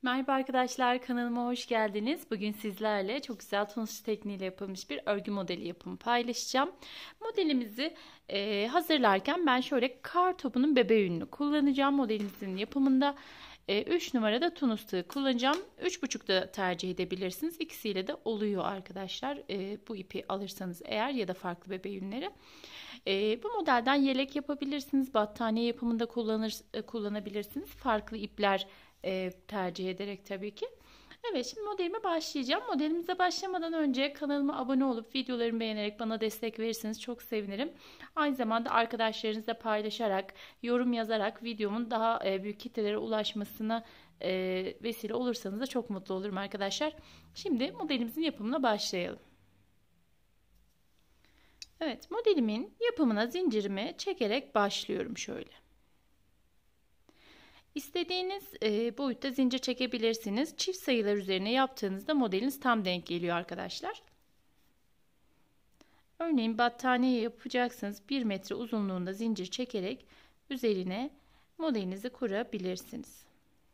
Merhaba arkadaşlar, kanalıma hoş geldiniz. Bugün sizlerle çok güzel tunus tekniğiyle yapılmış bir örgü modeli yapımı paylaşacağım. Modelimizi hazırlarken ben şöyle kar topunun bebe yününü kullanacağım. Modelimizin yapımında 3 numarada tunus tığı kullanacağım. 3,5 da tercih edebilirsiniz. İkisiyle de oluyor arkadaşlar. Bu ipi alırsanız eğer ya da farklı bebe yünleri. Bu modelden yelek yapabilirsiniz. Battaniye yapımında kullanabilirsiniz. Farklı ipler tercih ederek tabii ki. Evet, şimdi modelime başlayacağım. Modelimize başlamadan önce kanalıma abone olup videolarımı beğenerek bana destek verirseniz çok sevinirim. Aynı zamanda arkadaşlarınızla paylaşarak, yorum yazarak videomun daha büyük kitlelere ulaşmasına vesile olursanız da çok mutlu olurum arkadaşlar. Şimdi modelimizin yapımına başlayalım. Evet, modelimin yapımına zincirimi çekerek başlıyorum şöyle. İstediğiniz boyutta zincir çekebilirsiniz. Çift sayılar üzerine yaptığınızda modeliniz tam denk geliyor arkadaşlar. Örneğin battaniye yapacaksınız. 1 metre uzunluğunda zincir çekerek üzerine modelinizi kurabilirsiniz.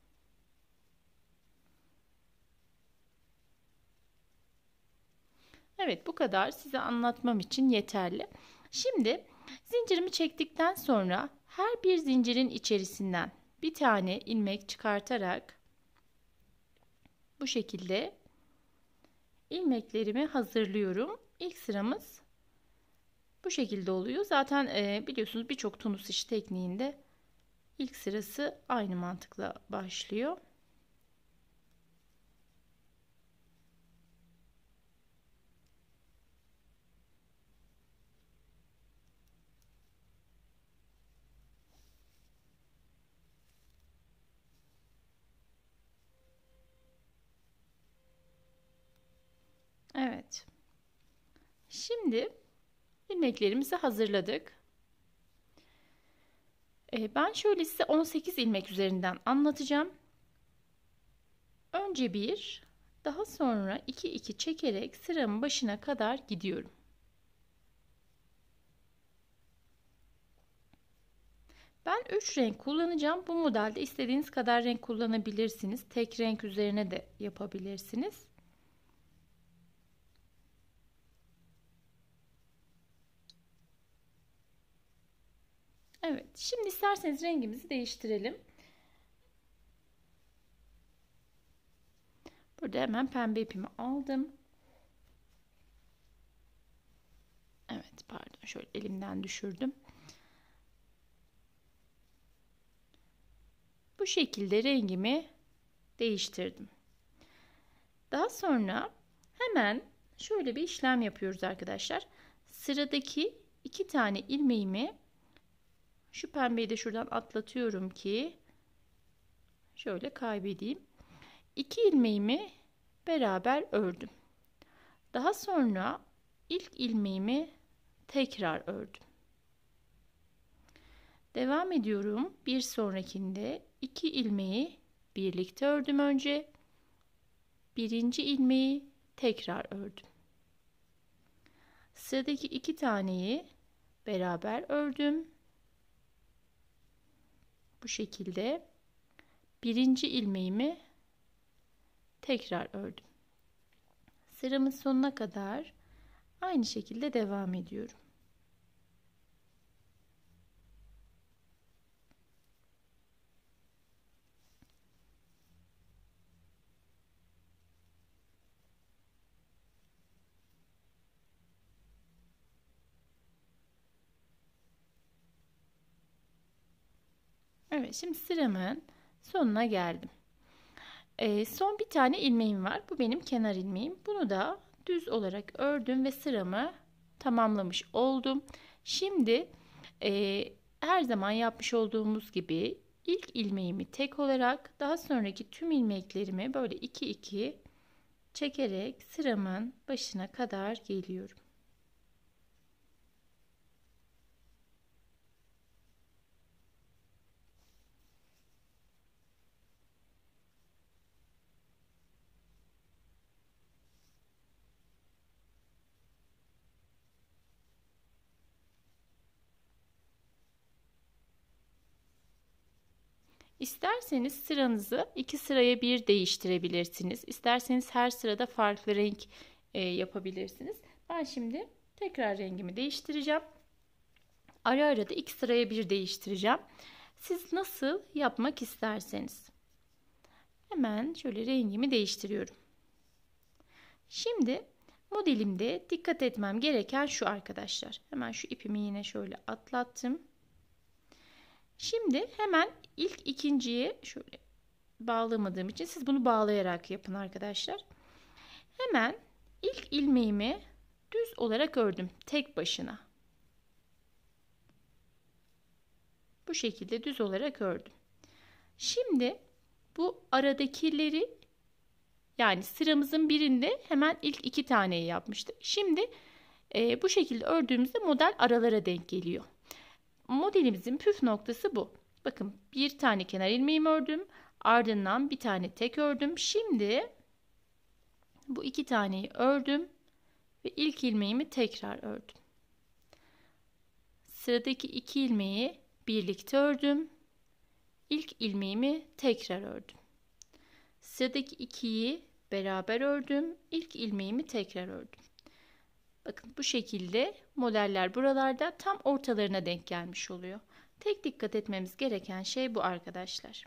Evet, bu kadar size anlatmam için yeterli. Şimdi zincirimi çektikten sonra her bir zincirin içerisinden bir tane ilmek çıkartarak bu şekilde ilmeklerimi hazırlıyorum. İlk sıramız bu şekilde oluyor. Zaten biliyorsunuz birçok tunus işi tekniğinde ilk sırası aynı mantıkla başlıyor. Evet. Şimdi ilmeklerimizi hazırladık. Ben şöyle size 18 ilmek üzerinden anlatacağım. Önce bir, daha sonra 2 çekerek sıramın başına kadar gidiyorum. Ben 3 renk kullanacağım. Bu modelde istediğiniz kadar renk kullanabilirsiniz. Tek renk üzerine de yapabilirsiniz. Evet, şimdi isterseniz rengimizi değiştirelim. Burada hemen pembe ipimi aldım. Evet, pardon, şöyle elimden düşürdüm. Bu şekilde rengimi değiştirdim. Daha sonra hemen şöyle bir işlem yapıyoruz arkadaşlar. Sıradaki 2 tane ilmeğimi, şu pembeyi de şuradan atlatıyorum ki şöyle kaybedeyim. 2 ilmeğimi beraber ördüm. Daha sonra ilk ilmeğimi tekrar ördüm. Devam ediyorum. Bir sonrakinde 2 ilmeği birlikte ördüm önce. Birinci ilmeği tekrar ördüm. Sıradaki 2 taneyi beraber ördüm. Bu şekilde birinci ilmeğimi tekrar ördüm. Sıramın sonuna kadar aynı şekilde devam ediyorum. Evet, şimdi sıramın sonuna geldim. Son bir tane ilmeğim var. Bu benim kenar ilmeğim. Bunu da düz olarak ördüm ve sıramı tamamlamış oldum. Şimdi her zaman yapmış olduğumuz gibi ilk ilmeğimi tek olarak, daha sonraki tüm ilmeklerimi böyle 2 çekerek sıramın başına kadar geliyorum. İsterseniz sıranızı 2 sıraya bir değiştirebilirsiniz. İsterseniz her sırada farklı renk yapabilirsiniz. Ben şimdi tekrar rengimi değiştireceğim. Ara ara da 2 sıraya bir değiştireceğim. Siz nasıl yapmak isterseniz. Hemen şöyle rengimi değiştiriyorum. Şimdi modelimde dikkat etmem gereken şu arkadaşlar. Hemen şu ipimi yine şöyle atlattım. Şimdi hemen ilk ikinciye şöyle bağlamadığım için siz bunu bağlayarak yapın arkadaşlar. Hemen ilk ilmeğimi düz olarak ördüm tek başına. Bu şekilde düz olarak ördüm. Şimdi bu aradakileri, yani sıramızın birinde hemen ilk 2 taneyi yapmıştık. Şimdi bu şekilde ördüğümüzde model aralara denk geliyor. Modelimizin püf noktası bu. Bakın bir tane kenar ilmeğimi ördüm. Ardından bir tane tek ördüm. Şimdi bu 2 taneyi ördüm ve ilk ilmeğimi tekrar ördüm. Sıradaki 2 ilmeği birlikte ördüm. İlk ilmeğimi tekrar ördüm. Sıradaki 2'yi beraber ördüm. İlk ilmeğimi tekrar ördüm. Bakın bu şekilde modeller buralarda tam ortalarına denk gelmiş oluyor. Tek dikkat etmemiz gereken şey bu arkadaşlar.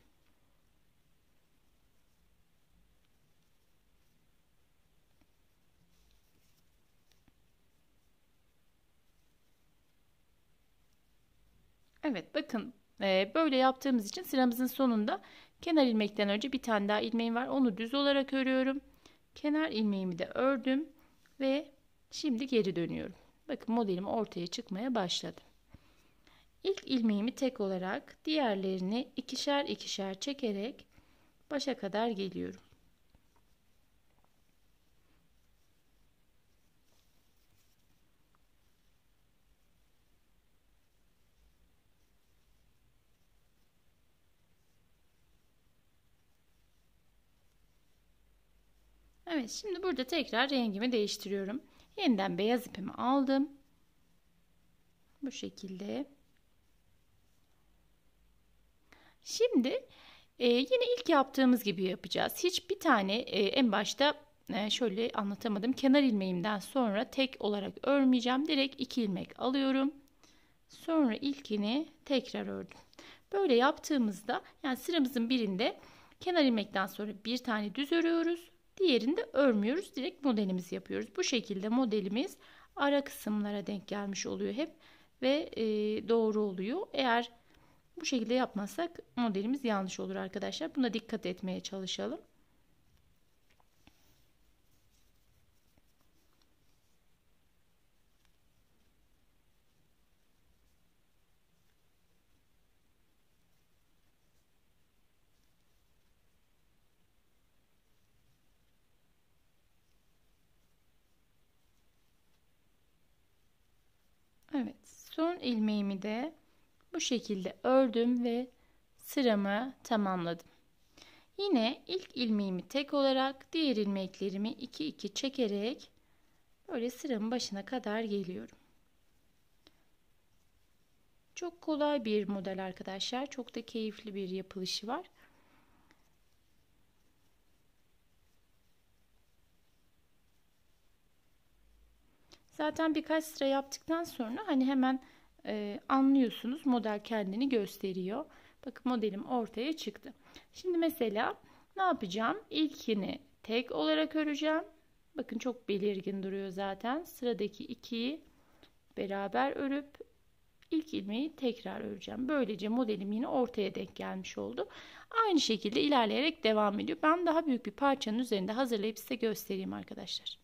Evet, bakın böyle yaptığımız için sıramızın sonunda kenar ilmekten önce bir tane daha ilmeğim var. Onu düz olarak örüyorum. Kenar ilmeğimi de ördüm ve şimdi geri dönüyorum. Bakın modelim ortaya çıkmaya başladı. İlk ilmeğimi tek olarak, diğerlerini ikişer ikişer çekerek başa kadar geliyorum. Evet, şimdi burada tekrar rengimi değiştiriyorum. Yeniden beyaz ipimi aldım. Bu şekilde. Şimdi yine ilk yaptığımız gibi yapacağız. Hiçbir tane en başta şöyle anlatamadım. Kenar ilmeğimden sonra tek olarak örmeyeceğim. Direkt 2 ilmek alıyorum. Sonra ilkini tekrar ördüm. Böyle yaptığımızda, yani sıramızın birinde kenar ilmekten sonra bir tane düz örüyoruz. Diğerinde örmüyoruz. Direkt modelimizi yapıyoruz. Bu şekilde modelimiz ara kısımlara denk gelmiş oluyor hep ve doğru oluyor. Eğer bu şekilde yapmazsak modelimiz yanlış olur arkadaşlar. Buna dikkat etmeye çalışalım. Evet, son ilmeğimi de bu şekilde ördüm ve sıramı tamamladım. Yine ilk ilmeğimi tek olarak, diğer ilmeklerimi 2-2 çekerek böyle sıramın başına kadar geliyorum. Çok kolay bir model arkadaşlar. Çok da keyifli bir yapılışı var. Zaten birkaç sıra yaptıktan sonra hani hemen anlıyorsunuz. Model kendini gösteriyor. Bakın modelim ortaya çıktı. Şimdi mesela ne yapacağım? İlkini tek olarak öreceğim. Bakın çok belirgin duruyor zaten. Sıradaki 2'yi beraber örüp ilk ilmeği tekrar öreceğim. Böylece modelim yine ortaya denk gelmiş oldu. Aynı şekilde ilerleyerek devam ediyor. Ben daha büyük bir parçanın üzerinde hazırlayıp size göstereyim arkadaşlar.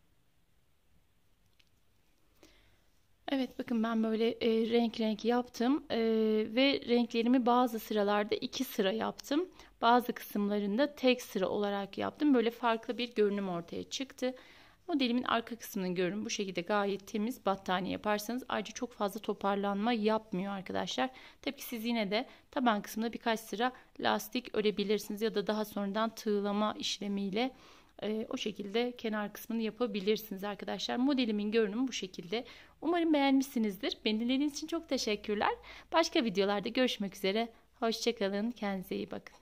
Evet, bakın ben böyle renk renk yaptım ve renklerimi bazı sıralarda 2 sıra yaptım. Bazı kısımlarında tek sıra olarak yaptım. Böyle farklı bir görünüm ortaya çıktı. Modelimin arka kısmının görünümü bu şekilde gayet temiz. Battaniye yaparsanız ayrıca çok fazla toparlanma yapmıyor arkadaşlar. Tabii ki siz yine de taban kısmında birkaç sıra lastik örebilirsiniz ya da daha sonradan tığlama işlemiyle o şekilde kenar kısmını yapabilirsiniz arkadaşlar. Modelimin görünümü bu şekilde. Umarım beğenmişsinizdir. Beni dinlediğiniz için çok teşekkürler. Başka videolarda görüşmek üzere. Hoşça kalın. Kendinize iyi bakın.